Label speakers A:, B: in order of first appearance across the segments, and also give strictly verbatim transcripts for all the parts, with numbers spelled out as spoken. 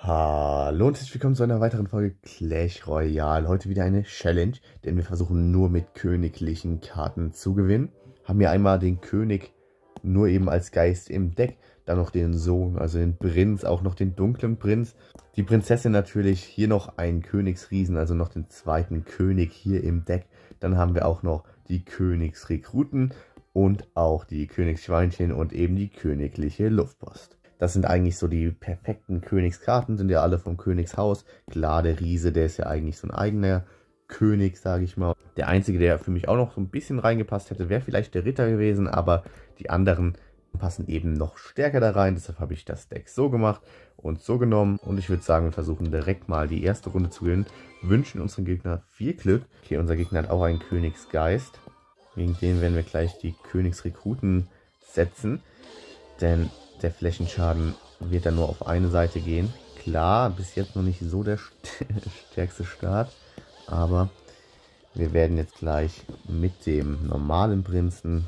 A: Hallo und herzlich willkommen zu einer weiteren Folge Clash Royale. Heute wieder eine Challenge, denn wir versuchen nur mit königlichen Karten zu gewinnen. Haben hier einmal den König nur eben als Geist im Deck, dann noch den Sohn, also den Prinz, auch noch den dunklen Prinz. Die Prinzessin natürlich, hier noch einen Königsriesen, also noch den zweiten König hier im Deck. Dann haben wir auch noch die Königsrekruten und auch die Königsschweinchen und eben die königliche Luftpost. Das sind eigentlich so die perfekten Königskarten, sind ja alle vom Königshaus. Klar, der Riese, der ist ja eigentlich so ein eigener König, sage ich mal. Der einzige, der für mich auch noch so ein bisschen reingepasst hätte, wäre vielleicht der Ritter gewesen, aber die anderen passen eben noch stärker da rein. Deshalb habe ich das Deck so gemacht und so genommen. Und ich würde sagen, wir versuchen direkt mal die erste Runde zu gewinnen. Wünschen unseren Gegner viel Glück. Okay, unser Gegner hat auch einen Königsgeist. Gegen den werden wir gleich die Königsrekruten setzen. Denn der Flächenschaden wird dann nur auf eine Seite gehen. Klar, bis jetzt noch nicht so der stärkste Start. Aber wir werden jetzt gleich mit dem normalen Prinzen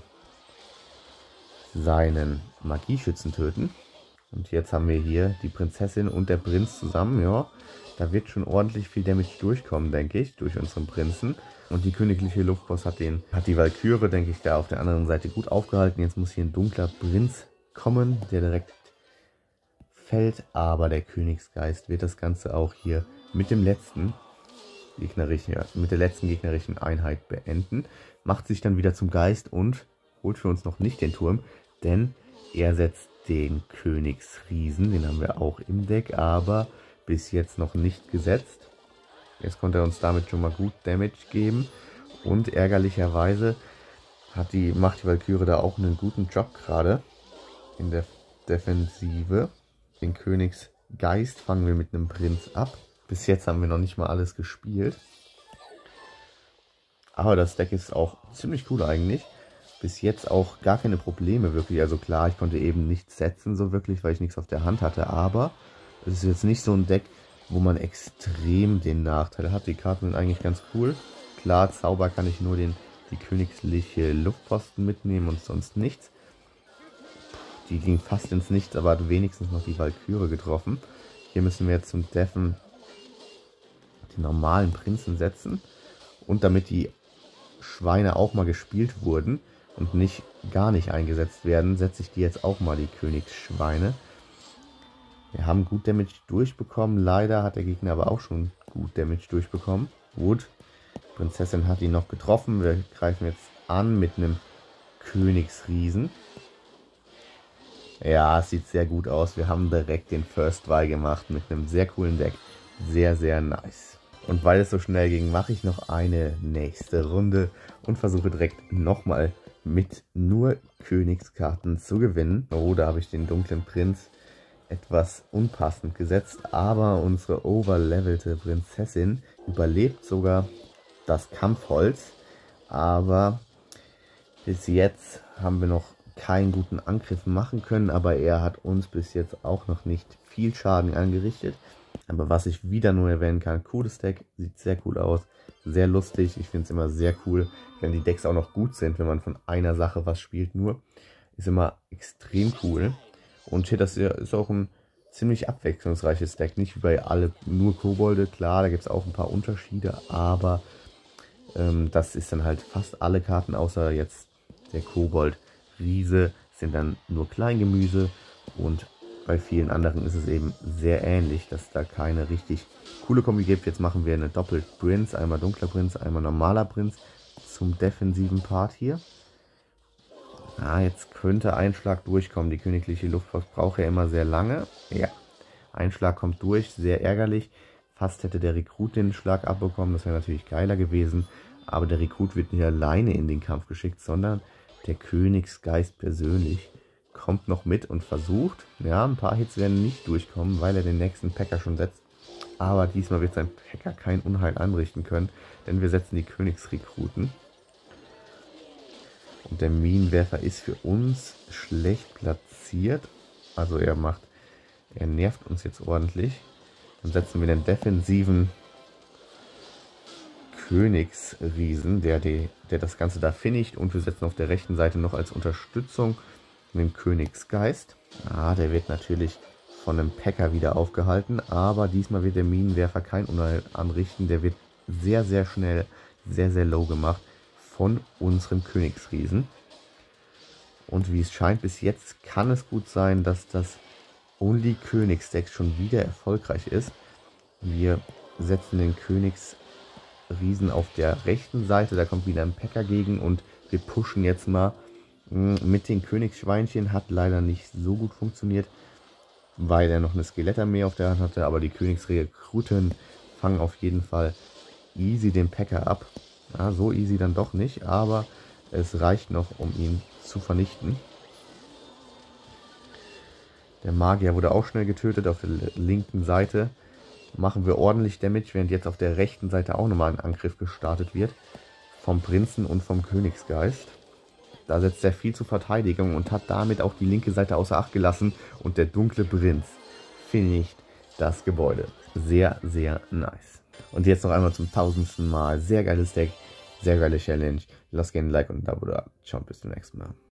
A: seinen Magieschützen töten. Und jetzt haben wir hier die Prinzessin und der Prinz zusammen. Ja, da wird schon ordentlich viel Damage durchkommen, denke ich, durch unseren Prinzen. Und die königliche Luftpost hat, den, hat die Walküre, denke ich, da auf der anderen Seite gut aufgehalten. Jetzt muss hier ein dunkler Prinz kommen, der direkt fällt, aber der Königsgeist wird das Ganze auch hier mit dem letzten gegnerischen, mit der letzten gegnerischen Einheit beenden, macht sich dann wieder zum Geist und holt für uns noch nicht den Turm, denn er setzt den Königsriesen, den haben wir auch im Deck, aber bis jetzt noch nicht gesetzt. Jetzt konnte er uns damit schon mal gut Damage geben und ärgerlicherweise hat die, macht die Walküre da auch einen guten Job gerade in der Defensive. Den Königsgeist fangen wir mit einem Prinz ab. Bis jetzt haben wir noch nicht mal alles gespielt. Aber das Deck ist auch ziemlich cool eigentlich. Bis jetzt auch gar keine Probleme wirklich. Also klar, ich konnte eben nichts setzen so wirklich, weil ich nichts auf der Hand hatte. Aber es ist jetzt nicht so ein Deck, wo man extrem den Nachteil hat. Die Karten sind eigentlich ganz cool. Klar, Zauber kann ich nur den, die königliche Luftposten mitnehmen und sonst nichts. Die ging fast ins Nichts, aber hat wenigstens noch die Walküre getroffen. Hier müssen wir jetzt zum Deffen den normalen Prinzen setzen. Und damit die Schweine auch mal gespielt wurden und nicht gar nicht eingesetzt werden, setze ich die jetzt auch mal, die Königsschweine. Wir haben gut Damage durchbekommen. Leider hat der Gegner aber auch schon gut Damage durchbekommen. Gut, die Prinzessin hat ihn noch getroffen. Wir greifen jetzt an mit einem Königsriesen. Ja, es sieht sehr gut aus. Wir haben direkt den First Try gemacht mit einem sehr coolen Deck. Sehr, sehr nice. Und weil es so schnell ging, mache ich noch eine nächste Runde und versuche direkt nochmal mit nur Königskarten zu gewinnen. Oh, da habe ich den dunklen Prinz etwas unpassend gesetzt. Aber unsere overlevelte Prinzessin überlebt sogar das Kampfholz. Aber bis jetzt haben wir noch keinen guten Angriff machen können, aber er hat uns bis jetzt auch noch nicht viel Schaden angerichtet. Aber was ich wieder nur erwähnen kann, cooles Deck, sieht sehr cool aus, sehr lustig. Ich finde es immer sehr cool, wenn die Decks auch noch gut sind, wenn man von einer Sache was spielt nur. Ist immer extrem cool. Und hier, das ist auch ein ziemlich abwechslungsreiches Deck, nicht wie bei alle nur Kobolde. Klar, da gibt es auch ein paar Unterschiede, aber ähm, das ist dann halt fast alle Karten, außer jetzt der Kobold. Riese sind dann nur Kleingemüse und bei vielen anderen ist es eben sehr ähnlich, dass da keine richtig coole Kombi gibt. Jetzt machen wir eine doppelt Prinz, einmal dunkler Prinz, einmal normaler Prinz zum defensiven Part hier. Ah, jetzt könnte ein Schlag durchkommen. Die königliche Luftpost braucht ja immer sehr lange. Ja, ein Schlag kommt durch, sehr ärgerlich. Fast hätte der Rekrut den Schlag abbekommen, das wäre natürlich geiler gewesen. Aber der Rekrut wird nicht alleine in den Kampf geschickt, sondern der Königsgeist persönlich kommt noch mit und versucht. Ja, ein paar Hits werden nicht durchkommen, weil er den nächsten Packer schon setzt. Aber diesmal wird sein Packer kein Unheil anrichten können, denn wir setzen die Königsrekruten. Und der Minenwerfer ist für uns schlecht platziert. Also er macht, er nervt uns jetzt ordentlich. Dann setzen wir den defensiven Königsriesen, der, die, der das Ganze da finisht, und wir setzen auf der rechten Seite noch als Unterstützung den Königsgeist. Ah, der wird natürlich von einem Packer wieder aufgehalten. Aber diesmal wird der Minenwerfer kein Unheil anrichten. Der wird sehr, sehr schnell, sehr, sehr low gemacht von unserem Königsriesen. Und wie es scheint, bis jetzt kann es gut sein, dass das Only Königsdeck schon wieder erfolgreich ist. Wir setzen den Königsriesen auf der rechten Seite. Da kommt wieder ein Packer gegen und wir pushen jetzt mal mit den Königsschweinchen. Hat leider nicht so gut funktioniert, weil er noch eine Skelettarmee auf der Hand hatte. Aber die Königsrekruten fangen auf jeden Fall easy den Packer ab. Ja, so easy dann doch nicht, aber es reicht noch, um ihn zu vernichten. Der Magier wurde auch schnell getötet auf der linken Seite. Machen wir ordentlich Damage, während jetzt auf der rechten Seite auch nochmal ein Angriff gestartet wird. Vom Prinzen und vom Königsgeist. Da setzt er viel zur Verteidigung und hat damit auch die linke Seite außer Acht gelassen. Und der dunkle Prinz finisht das Gebäude. Sehr, sehr nice. Und jetzt noch einmal zum tausendsten Mal. Sehr geiles Deck, sehr geile Challenge. Lasst gerne ein Like und ein Abo da. Ciao, bis zum nächsten Mal.